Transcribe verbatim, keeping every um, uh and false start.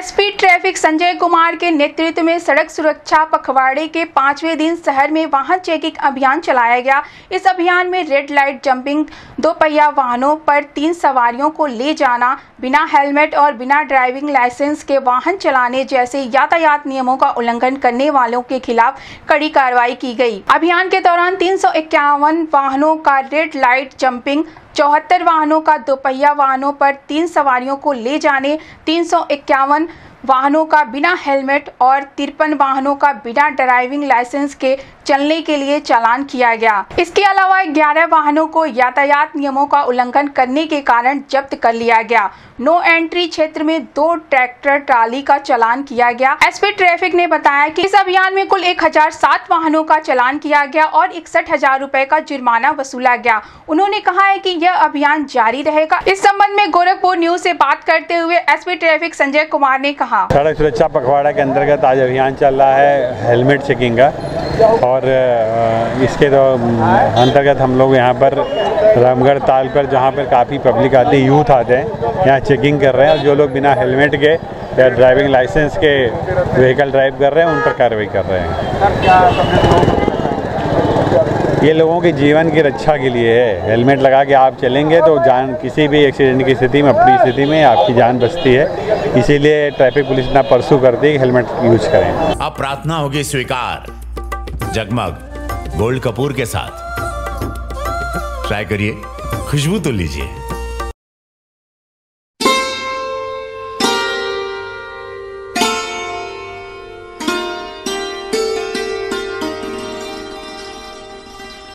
SP traffic Sanjay Kumar के नेतृत्व में सड़क सुरक्षा पखवाड़े के पांचवें दिन शहर में वाहन चेकिंग अभियान चलाया गया। इस अभियान में रेड लाइट जंपिंग, दो पहिया वाहनों पर तीन सवारियों को ले जाना, बिना हेलमेट और बिना ड्राइविंग लाइसेंस के वाहन चलाने जैसे यातायात नियमों का उल्लंघन करने वालों के खिलाफ कड़ी कार्रवाई की गई। अभियान के दौरान तीन सौ इक्यावन वाहनों का रेड लाइट जंपिंग, चौहत्तर वाहनों का दोपहिया वाहनों पर तीन सवारियों को ले जाने, तीन सौ इक्यावन वाहनों का बिना हेलमेट और तिरपन वाहनों का बिना ड्राइविंग लाइसेंस के चलने के लिए चालान किया गया। इसके अलावा ग्यारह वाहनों को यातायात नियमों का उल्लंघन करने के कारण जब्त कर लिया गया। नो एंट्री क्षेत्र में दो ट्रैक्टर ट्राली का चालान किया गया। एसपी ट्रैफिक ने बताया कि इस अभियान में कुल एक हजार सात वाहनों का चालान किया गया और इकसठ हजार रूपए का जुर्माना वसूला गया। उन्होंने कहा है कि यह अभियान जारी रहेगा। इस संबंध में गोरखपुर न्यूज से बात करते हुए एसपी ट्रैफिक संजय कुमार ने कहा, सड़क सुरक्षा पखवाड़ा के अंतर्गत आज अभियान चल रहा है हेलमेट चेकिंग का, और इसके तो अंतर्गत हम लोग यहाँ पर रामगढ़ ताल पर, जहाँ पर काफ़ी पब्लिक आती है, यूथ आते हैं, यहाँ चेकिंग कर रहे हैं। और जो लोग बिना हेलमेट के या ड्राइविंग लाइसेंस के व्हीकल ड्राइव कर रहे हैं, उन पर कार्रवाई कर रहे हैं। ये लोगों के जीवन की रक्षा के लिए है। हेलमेट लगा के आप चलेंगे तो जान, किसी भी एक्सीडेंट की स्थिति में, अपनी स्थिति में आपकी जान बचती है। इसीलिए ट्रैफिक पुलिस इतना परसू करती है कि हेलमेट यूज करें। अब प्रार्थना होगी स्वीकार जगमग गोल्ड कपूर के साथ। ट्राई करिए, खुशबू तो लीजिए।